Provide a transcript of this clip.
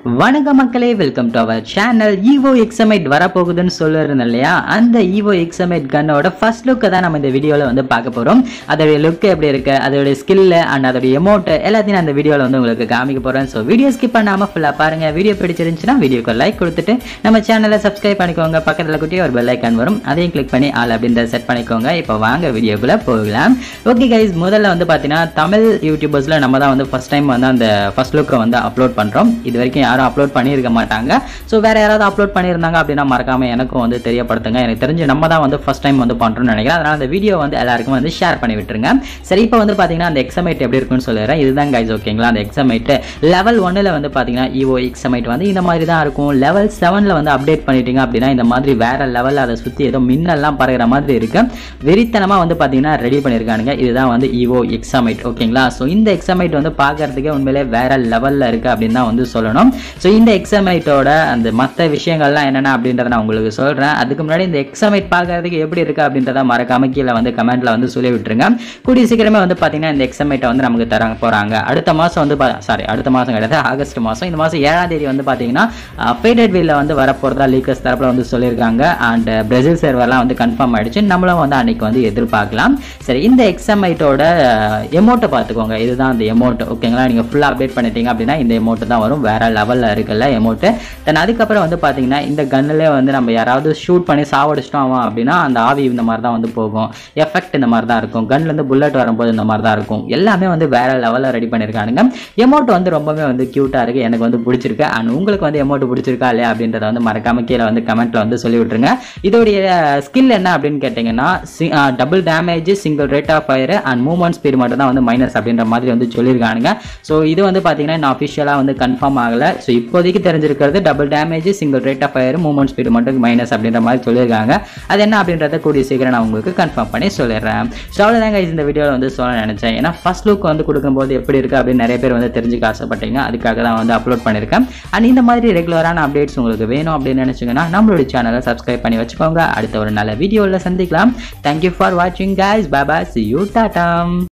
வணக்கம் மக்களே, welcome to our channel. Evo XM8 வரப்போகுதுன்னு சொல்லிருந்தேன் இல்லையா? அந்த ஈவோ XM8 கன்னோட ஃபர்ஸ்ட் லுக்கை தான் நம்ம இந்த வீடியோவில் வந்து பார்க்க போகிறோம். அதோடைய லுக் எப்படி இருக்கு, அதோடைய ஸ்கில்லு அண்ட் அதோடைய எமோட் எல்லாத்தையும் நான் இந்த வீடியோவில் வந்து உங்களுக்கு காமிக்க போகிறேன். ஸோ வீடியோ ஸ்கிப் பண்ணாமல் ஃபுல்லாக பாருங்கள். வீடியோ பிடிச்சிருந்துச்சுன்னா வீடியோக்கு லைக் கொடுத்துட்டு நம்ம சேனலை சப்ஸ்கிரைப் பண்ணிக்கோங்க. பக்கத்தில் குட்டி ஒரு பெல் ஐக்கான் வரும், அதையும் கிளிக் பண்ணி ஆல் அப்படின்றத செட் பண்ணிக்கோங்க. இப்போ வாங்க வீடியோக்குள்ளே போகலாம். ஓகே கைஸ், முதல்ல வந்து பார்த்தீங்கன்னா தமிழ் யூடியூபர்ஸில் நம்ம தான் வந்து ஃபர்ஸ்ட் டைம் வந்து அந்த ஃபர்ஸ்ட் லுக்கை வந்து அப்லோட் பண்ணுறோம். இது வரைக்கும் யாரும் அப்லோட் பண்ணியிருக்க மாட்டாங்க. ஸோ வேற யாராவது அப்லோட் பண்ணியிருந்தாங்க அப்படின்னா மறக்காம எனக்கும் வந்து தெரியப்படுத்துங்க. எனக்கு தெரிஞ்சு நம்ம தான் வந்து ஃபர்ஸ்ட் டைம் வந்து பண்றோம்னு நினைக்கிறேன். அதனால அந்த வீடியோ வந்து எல்லாருக்கும் வந்து ஷேர் பண்ணி விட்டுருங்க. சரி, இப்போ வந்து பாத்தீங்கன்னா அந்த XM8 எப்படி இருக்குன்னு சொல்லிடுறேன். இதுதான் கைஸ், ஓகேங்களா? அந்த XM8 லெவல் 1ல வந்து பாத்தீங்கன்னா ஈவோ XM8 வந்து இந்த மாதிரி தான் இருக்கும். லெவல் 7ல வந்து அப்டேட் பண்ணிட்டீங்க அப்படின்னா இந்த மாதிரி வேற லெவல்ல அதை சுத்தி ஏதோ மின்னெல்லாம் பறகுற மாதிரி இருக்கு. வெறித்தனமா வந்து பாத்தீங்கன்னா ரெடி பண்ணிருக்கானுங்க. இதுதான் வந்து ஈவோ XM8, ஓகேங்களா? ஸோ இந்த XM8 வந்து பார்க்கறதுக்கே உண்மையிலே வேற லெவல்ல இருக்கு அப்படின்னு தான் வந்து சொல்லணும். ஸோ இந்த XM8ஓட அந்த மற்ற விஷயங்கள்லாம் என்னென்ன அப்படின்றத நான் உங்களுக்கு சொல்கிறேன். அதுக்கு முன்னாடி இந்த XM8 பார்க்கறதுக்கு எப்படி இருக்குது அப்படின்றத மறக்காம கீழே வந்து கமெண்ட்டில் வந்து சொல்லி விட்டுருங்க. கூடிய சீக்கிரமே வந்து பார்த்தீங்கன்னா இந்த XM8 வந்து நமக்கு தர போகிறாங்க. அடுத்த மாதம் வந்து அடுத்த மாதம் கிடையாது, ஆகஸ்ட் மாதம். இந்த மாதம் 7ஆம் தேதி வந்து பார்த்தீங்கன்னா ஃபேடட் வீலில் வந்து வரப்போகிறதா லீக்கர்ஸ் தரப்பில் வந்து சொல்லியிருக்காங்க. அண்ட் பிரேசில் சர்வர்லாம் வந்து கன்ஃபார்ம் ஆகிடுச்சு. நம்மளும் வந்து அன்னைக்கு வந்து எதிர்பார்க்கலாம். சரி, இந்த XM8ஓட எமோட்டை பார்த்துக்கோங்க. இதுதான் அந்த எமோட், ஓகேங்களா? நீங்கள் ஃபுல்லாக அப்டேட் பண்ணிட்டீங்க அப்படின்னா இந்த எமோட்டு தான் வரும். வேற லெவலில் இருக்குல்ல எமோட்டு. தென் அதுக்கப்புறம் வந்து பார்த்தீங்கன்னா இந்த கன்னிலே வந்து நம்ம யாராவது ஷூட் பண்ணி சாவடிச்சிட்டோம் அப்படின்னா அந்த ஆவி இந்த மாதிரி தான் வந்து போகும். எஃபெக்ட் இந்த மாதிரி தான் இருக்கும். கன்லேருந்து புல்லட் வரும்போது இந்த மாதிரி தான் இருக்கும். எல்லாமே வந்து வேற லெவலில் ரெடி பண்ணியிருக்கானுங்க. எமோட் வந்து ரொம்பவே வந்து க்யூட்டாக இருக்குது. எனக்கு வந்து பிடிச்சிருக்கு. அண்ட் உங்களுக்கு வந்து எமோட் பிடிச்சிருக்கா இல்லையா அப்படின்றத வந்து மறக்காம கீழே வந்து கமெண்ட்டில் வந்து சொல்லி விட்டுருங்க. இதோடைய ஸ்கில் என்ன அப்படின்னு கேட்டிங்கன்னா double damage, single rate of fire and movement speed மட்டும் தான் வந்து மைனஸ் அப்படின்ற மாதிரி வந்து சொல்லியிருக்கானுங்க. ஸோ இது வந்து பார்த்தீங்கன்னா இன்னும் அஃபிஷியலாக வந்து கன்ஃபார்ம் ஆகலை. ஸோ இப்போதைக்கு தெரிஞ்சிருக்கிறது double damage, single rate of fire, movement speed மட்டும் மைனஸ் அப்படின்ற மாதிரி சொல்லியிருக்காங்க. அது என்ன அப்படின்றத கூடிய சீக்கிரம் நான் உங்களுக்கு கன்ஃபார்ம் பண்ணி சொல்லிடுறேன். ஸோ அவ்வளோதாங்க இந்த வீடியோவில் வந்து சொல்ல நினைச்சேன். ஏன்னா ஃபர்ஸ்ட் லுக் வந்து கொடுக்கும்போது எப்படி இருக்குது அப்படின்னு நிறைய பேர் வந்து தெரிஞ்சுக்க ஆசைப்பட்டீங்க. அதுக்காக தான் வந்து அப்லோட் பண்ணியிருக்கேன். அண்ட் இந்த மாதிரி ரெகுலரான அப்டேட்ஸ் உங்களுக்கு வேணும் அப்படின்னு நினைச்சிங்கன்னா நம்மளுடைய சேனலை சப்ஸ்கிரைப் பண்ணி வச்சுக்கோங்க. அடுத்த ஒரு நல்ல வீடியோவில் சந்திக்கலாம். தேங்க்யூ ஃபார் வாட்சிங் guys. Bye bye, see you, Tata.